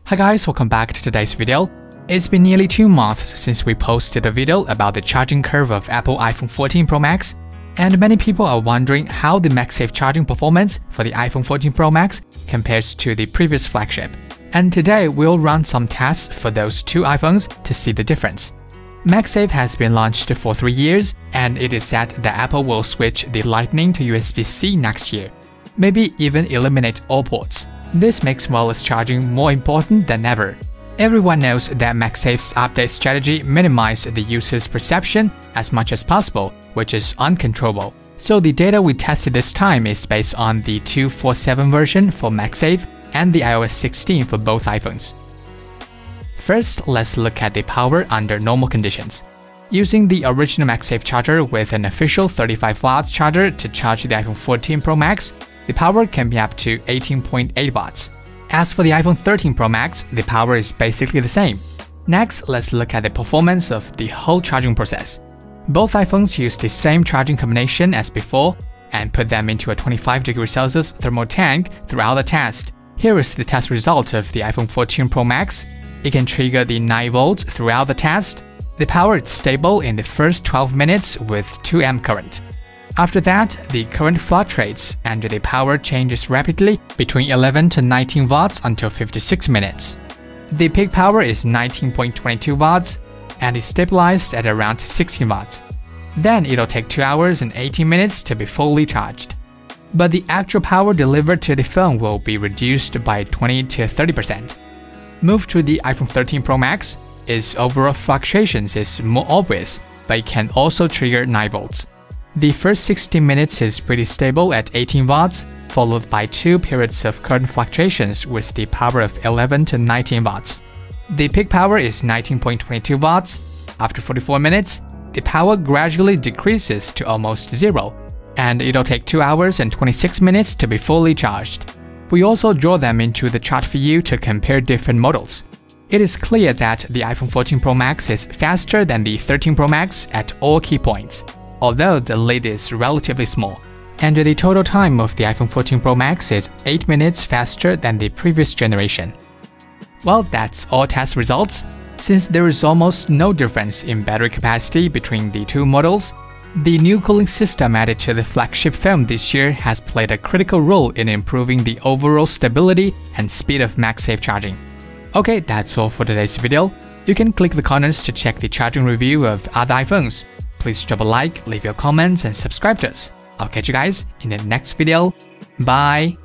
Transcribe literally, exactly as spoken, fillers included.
Hi guys, welcome back to today's video. It's been nearly two months since we posted a video about the charging curve of Apple iPhone fourteen Pro Max, and many people are wondering how the MagSafe charging performance for the iPhone fourteen Pro Max compares to the previous flagship. And today we'll run some tests for those two iPhones to see the difference. MagSafe has been launched for three years, and it is said that Apple will switch the Lightning to U S B C next year, maybe even eliminate all ports. This makes wireless charging more important than ever. Everyone knows that MagSafe's update strategy minimized the user's perception as much as possible, which is uncontrollable. So the data we tested this time is based on the two point four seven version for MagSafe and the i O S sixteen for both iPhones. First, let's look at the power under normal conditions. Using the original MagSafe charger with an official thirty-five watt charger to charge the iPhone fourteen Pro Max, the power can be up to eighteen point eight watts. As for the iPhone thirteen Pro Max, the power is basically the same. Next, let's look at the performance of the whole charging process. Both iPhones use the same charging combination as before and put them into a twenty-five degrees Celsius thermal tank throughout the test. Here is the test result of the iPhone fourteen Pro Max. It can trigger the nine volts throughout the test. The power is stable in the first twelve minutes with two amp current. After that, the current fluctuates and the power changes rapidly between eleven to nineteen watts until fifty-six minutes. The peak power is nineteen point two two watts and is stabilized at around sixteen watts. Then it'll take two hours and eighteen minutes to be fully charged. But the actual power delivered to the phone will be reduced by twenty to thirty percent. Move to the iPhone thirteen Pro Max. Its overall fluctuations is more obvious, but it can also trigger nine volts. The first sixteen minutes is pretty stable at eighteen watts, followed by two periods of current fluctuations with the power of eleven to nineteen watts. The peak power is nineteen point two two watts. After forty-four minutes, the power gradually decreases to almost zero, and it'll take two hours and twenty-six minutes to be fully charged. We also draw them into the chart for you to compare different models. It is clear that the iPhone fourteen Pro Max is faster than the thirteen Pro Max at all key points, although the lead is relatively small, and the total time of the iPhone fourteen Pro Max is eight minutes faster than the previous generation. Well, that's all test results. Since there is almost no difference in battery capacity between the two models, the new cooling system added to the flagship phone this year has played a critical role in improving the overall stability and speed of MagSafe charging. Okay, that's all for today's video. You can click the comments to check the charging review of other iPhones. Please drop a like, leave your comments, and subscribe to us. I'll catch you guys in the next video. Bye!